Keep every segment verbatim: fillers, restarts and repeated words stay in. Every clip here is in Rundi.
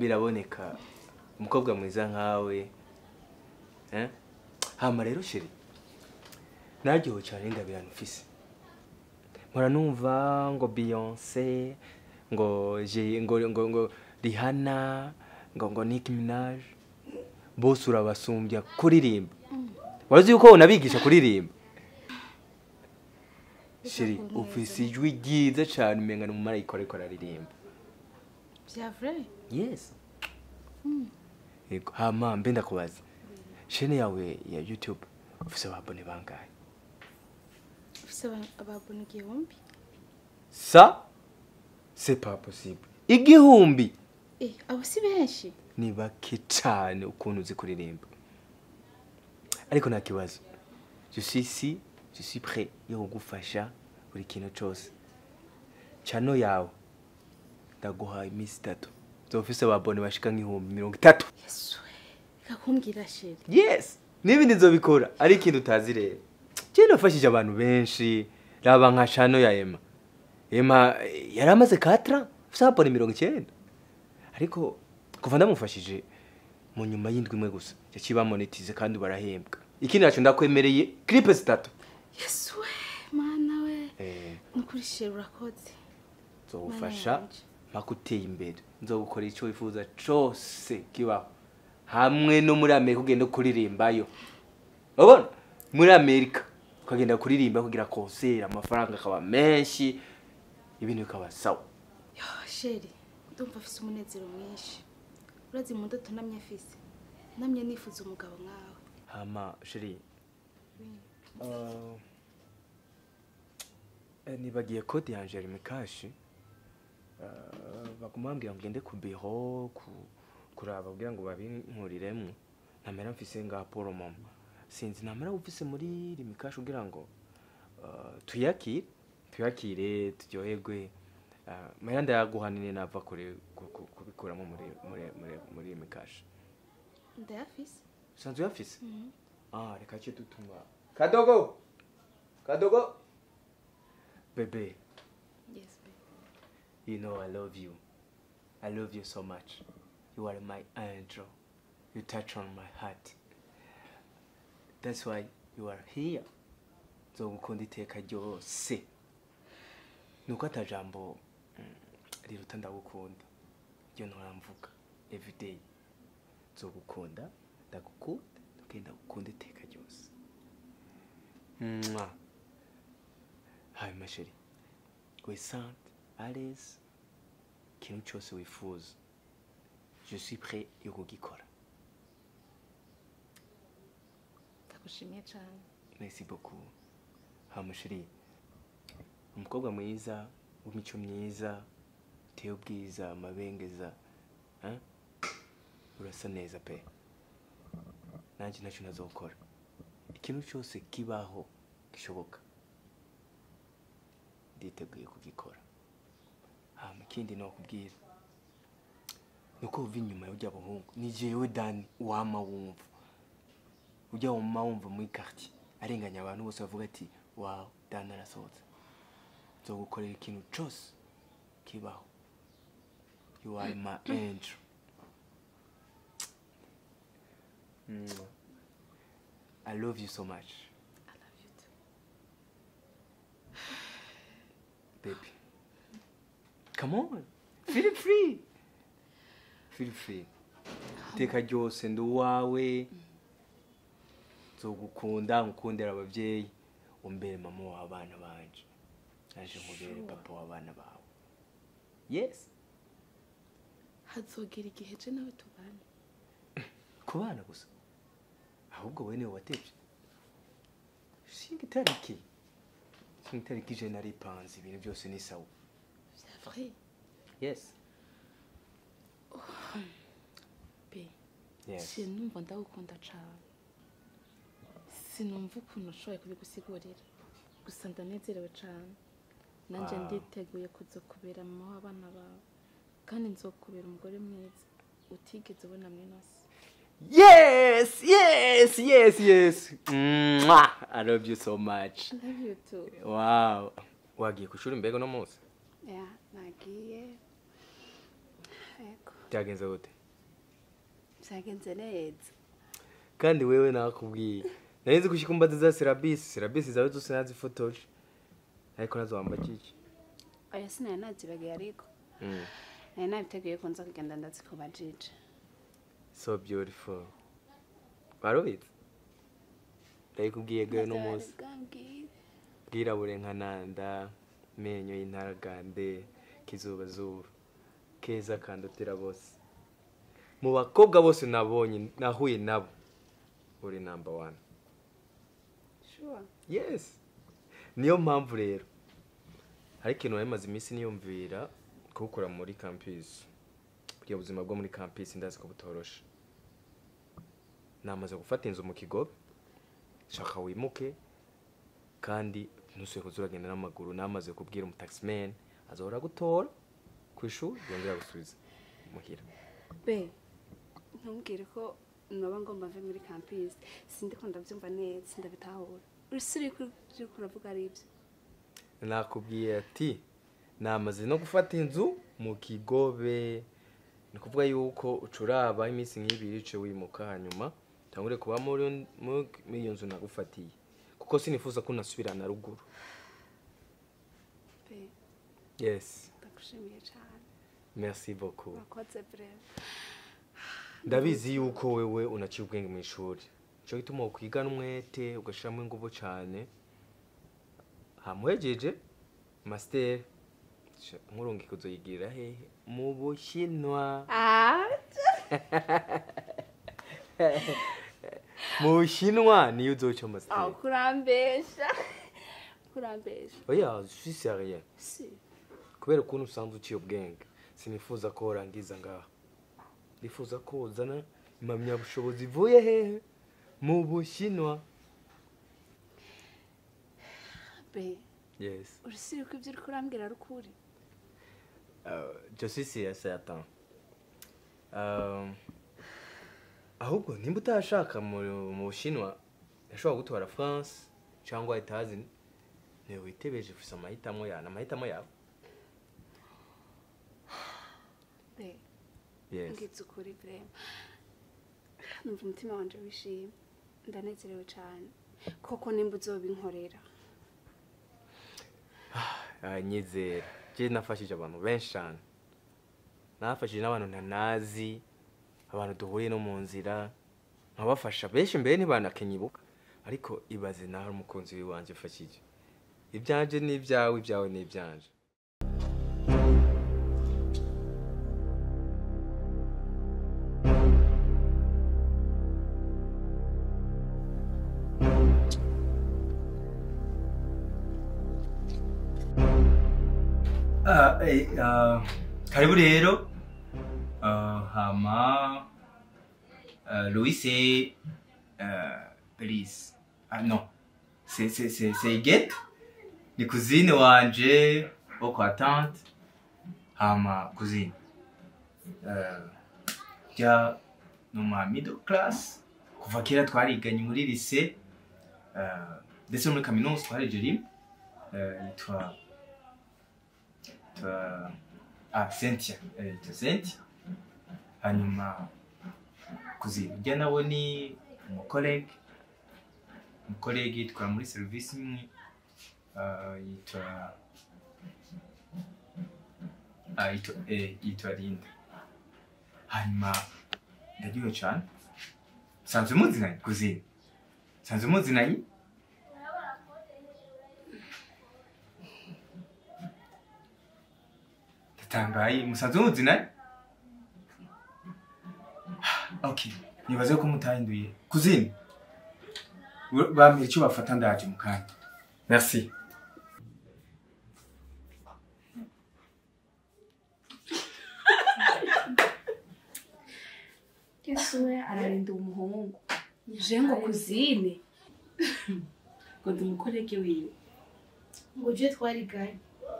biraboneka umukobwa mwiza nkawe eh hama rero shiri naryoho cyane ndabirana ufise mpora numva ngo Beyoncé ngo je ngo ngo ngo Rihanna ngo ngo Nicki Minaj bose urabasumbya kuririmba wazi yuko unabigisha kuririmba shiri ufise ijwi ryiza cyane umenga no mumarayika ariko araririmba bya vrai yes yego hama mbe ndakubaza chaîne yawe ya YouTube ufise ababone bangahe ufise ababone igihumbi ça c'est pas possible igihumbi eh abo si benshi ni bake cyane ukuntu uzi kuririmba ariko nta kibazo je suis ici je suis prêt yo kugufasha buri kintu cyose chano yawe ndaguha iminsi itatu zofise ababone bashika nk'ihumbi mirongo itatu yesu kakumbwira sheri yes n'ibindi nzobikora ari ikintu utazi rero je nafashije abantu benshi raba nka chano ya Emma Emma yaramaze quatre ans ufise ababone mirongo icyenda ariko kuva ndamufashije mu nyuma y'indwi imwe gusa yaciba monetize kandi barahembwa ikindi naco ndakwemereye clip zitatu yesu we mana we eh nukuri sheri urakoze zofasha makuteye imbere nzogukora ico wifuza cyose kibaho hamwe no muri Amerika ugenda kuririmbayo ubona muri Amerika ukagenda kuririmba kugira concert amafaranga akaba menshi ibintu bikaba sawa yo sheri ndumva afise umunezero mwinshi urazi mu ndoto namye afise namye nifuza umugabo nkawe hama sheri uh, nibagiye code yanje ari mikashi uh, bakumambira ngende ku bureau ku kuraba kugira ngo babinkuriremwe namera mfise nga Paul mama sinzi namera ufise muri rimikashi kugira ngo uh, tuyakire tuyakire turyoherwe uh, mayanda yaguhanine nava kure kubikuramo muri muri muri muri rimikashi ndayafise sanzu yafise mm -hmm. ah reka cyo tutuma kadogo kadogo bebe yes baby you know I love you I love you so much you are my angel you touch on my heart that's why you are here zo gukunda iteka ryose nuko atajambo riruta ndagukunda ryo ntoramvuga every day zo gukunda ndagukunda ndagenda gukunda iteka ryose mwa hai masheri we sant alles kintu cyose wifuza je suis prêt yo kugikora ndagushimiye cyane merci beaucoup ha masheri umukobwa mwiza w'imico myiza teo bwiza amabengeza hein urasa neza pe nanje nacu nazokora ikintu cyose kibaho gishoboka nditeguye kugikora hama ikindi no kubwira nuko uva inyuma y'ujya buhungu ni jewe Dani wama wumva ujya wama wumva muri quartier arenganya abantu bose bavuga ati wow Dani arasohotse zo gukorera ikintu cyose kibaho you are my angel mm. I love you so much. I love you too. Baby. Come on. Feel free. Feel free. Teka ryose nduwawe. Zogukunda ngukundira abavyeyi umbere mama w'abana banje. Naje nkubere papa w'abana bawe. Yes. Hazogera igihe je nawe tubana. Kubana gusa. Ahubwo wewe niwe watevye. Shinga itariki. Shinga itariki je nari panze ibintu byose ni sawa. C'est vrai. Yes. Oh. Be. Yes. Sinumva ndagukunda cyane. Sinumva ukuntu ushoboye kubigusigurira. Gusa ndanezerewe cyane. Nanje nditeguye kuzokubera mama w'abana bawe. Kandi nzokubera umugore mwiza utigeze ubona mwinose. Yes, yes, yes, yes. Mwah! I love you so much. I love you too. Wow. Wagiye kushura imbego no munsi? Yeah, nagiye. Eko. Byagenze gute? Byagenze neza. Kandi wewe nakubwiye. Narizi kushikumbaza za serabisi, serabisi zawe zose nazifotoje. Ariko nazo wambakiki. Oya sinari nazibagiye ariko. Mm. Nari nabiteguye ko nza kugenda ndazikubajije. So beautiful. Barobit. Ndayikubwiye gayo no munsi. Bwirabure nka nanda, menyo y'intaragande, kizuba zuba. Keza kandotera bose. Mu bakobwa bose nabonye nahuye nabo. Uri number one. Sure. Yes. Niyo mpamvu rero. Hari ikintu namaze iminsi niyumvira gukora muri campus. Buriya buzima bwo muri campus ndazi ko butorosha. Namaze gufata inzu mu kigo. Shaka wimuke kandi ntusuye kuzuragenda n'amaguru. Namaze kubwira umu taximan azahora gutora ku ishuri yongera gusubiza muhira. Be ntumbwire ko noba ngomba mve muri campus. Sindi ko ndavyumva neza ndabitahura. Usiri kuri kuravuga ari ibyo. Nakubwiye ati namaze no gufata inzu mu kigobe. Ni kuvuga yuko ucuraba iminsi nk'ibiri ice wimuka hanyuma tangure kuba muri muri iyo nzu nagufatiye kuko sinifuza ko nasubirana ruguru. Be Yes. ndakushimiye cyane. Merci beaucoup. Wakoze breve. Ndabizi yuko wewe unaciye ubwenge mu ishuri. Cyo gituma ukwiga n'umwete ugashiramo ingufu cyane. Hamuhejeje master nkurungi kuzoyigirira hehe mu Bushinwa. Ah. Mu Bushinwa niyo uzoca master. Ah kurambesha. Kurambesha. Oya, je suis sérieux. Si. Kubera ukuntu usanzwe uciye ubwenge sinifuza ko urangiza ngaha. Nifuza ko uzana impamya bushobozi ivuye hehe mu Bushinwa. Be Yes. urusiri ko ibyo uri kurambwira rukuri. Uh, je suis sûr certain. Um, ahubwo nimba utashaka mu mu Bushinwa yashobora gutwara France cyangwa Itazi ne witebeje ufisa amahitamo yana amahitamo yawe. Be Yes. ngitse ukuri breve. Numva umutima wanje wishimye. Ndanezerewe cyane. Koko nimba uzobinkorera. Ah, nyizera. Je nafashije abantu benshi cyane. Nafashije n'abantu ntanazi, abantu duhuriye no mu nzira. Nkabafasha benshi mbere ntibanakenyibuka. Ariko ibaze naho umukunzi wanje fashije. Ibyanje n'ibyawe, ibyawe n'ibyanje. Ah, eh, uh, karibu rero. Uh, hama uh, Louis c'est uh, please. Ah non. C'est c'est c'est c'est Get. Ni cousine wanje wo kwa tante. Hama cousine. Uh, ja no ma middle class. Kuva kera twariganye muri lycée. Uh, ndetse muri kaminuza twareje rimwe. Uh, yitwa Uh, ah, Cynthia. Eh, Cynthia. Hanyuma kuzina. Njya nawe ni umukolege. Umukolege yitwa muri service imwe. Uh, yitwa Ah, yitwa eh yitwa Linda. Hanyuma ndagiye cyane. Sanze muzi nayi kuzina. Sanze muzi nayi. Tangaye musanze muzi nayi. Okay, nibaze ko mutahinduye. Kuzina. Bamwe icyo bafata ndaje mukanya. Merci. Yesuwe ararinda umuhungu. Je ngo kuzine. Ngo ndumukoreke wiwe. Ngo je twarigaye.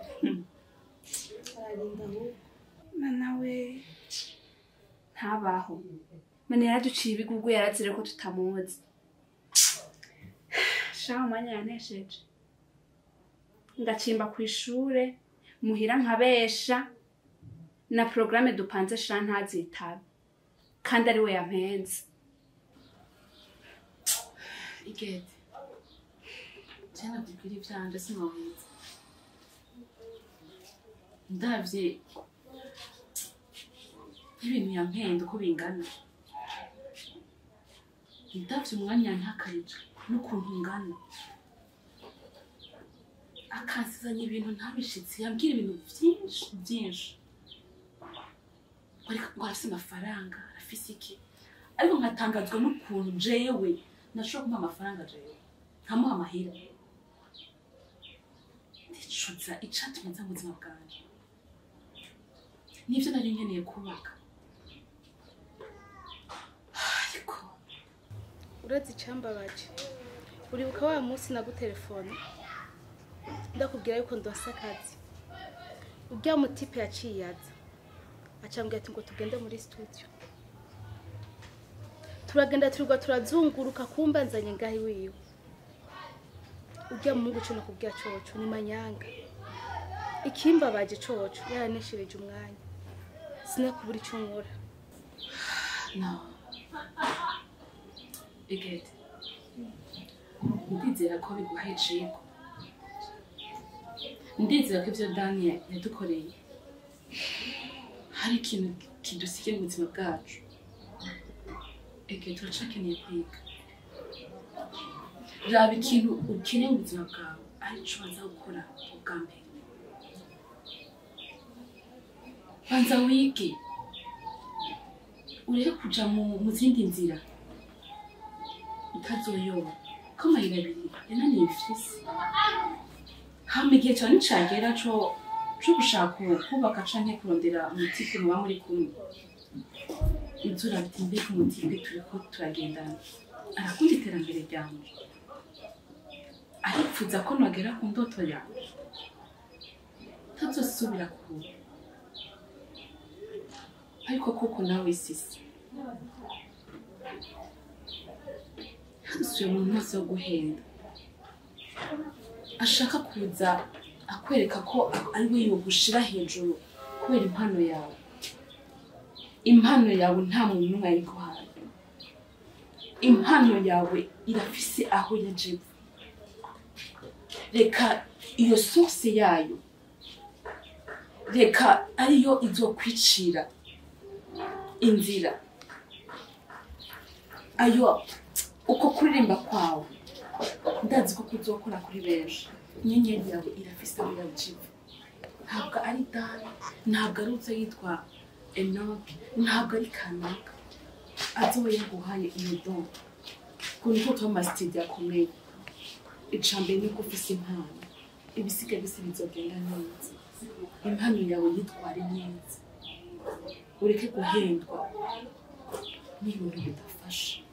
Ararinda aho. Manawe ntabaho. Mane yaraduciye ibigugu yarazire ko tutamuzi. Shaho mwanya yanesheje. Ngacimba ku ishure, muhira nkabesha na programme dupanze sha ntazitabe. kandi ari we yampenze. Igete cyane kubwira ivyanje sinobiza ndavye ibintu yampenda uko bingana, ndavye umwanya ntakarije n'ukuntu ngana, akansizanya ibintu ntabishitse, yambwira ibintu byinshi byinshi, ngo arafise amafaranga arafise iki, ariko nkatangazwa n'ukuntu jewe nashobora kumuha amafaranga jewe nkamuha amahera, ndicuza icatumye nza mu buzima bwanje, nivyo nari nkeneye kubaka. Ariko urazi icambabaje, uribuka wa munsi nagutelefone ndakubwira yuko ndonse akazi, urya mutipe yaciye aza acambwira ati ngo tugende muri studio, turagenda turigwa turazunguruka kumba nzanye ngahi wiwe, urya mungu cyo nakubwira coco ni manyanga, ikimbabaje coco yaraneshereje umwanya sinakubura ico nkora. no Igete ndizera ko biguheceko, ndizera ko ivyo Daniel yadukoreye hari ikintu kidusigiye mu buzima bwacu. Igete turacakeneye kwiga, raba ikintu ukeneye mu buzima bwawe arico banza gukora ubwa mbere, banza wige ureke kuja mu zindi nzira utazoyoba ko amahera abiri yananiye ifisi. Hama igihe cyane nicagera co co gushaka kubaka canke kurondera umutipe muba muri kumwe, inzura biti mbega umutipe turiko turagendana arakunda iterambere ryanje, aripfuza ko nagera ku ndoto yawe tazosubira kuba, ariko koko nawe sisi hansuye umuntu wese wo guhenda ashaka kuza akwereka ko ari we yogushira hejuru kubera impano yawe. Impano yawe nta muntu n'umwe ayiguhaye, impano yawe irafise aho yajiwe, reka iyo source yayo reka ariyo izokwicira inzira, ayo uko kuririmba kwawe ndazi ko kuzokora kuri benshi. Inyenyeri yawe irafise aho yajiwe, ntabwo ari Dani, ntabwo ari uza yitwa Enoke, ntabwo ari kanaka, azoba yaguhaye iyo don kuntu ko tuba studio akomeye. Icambere ni ko ufise impano, ibisigaye bise bizogenda neza. Impano yawe yitware neza, ureke guhendwa n'ibintu bidafasha.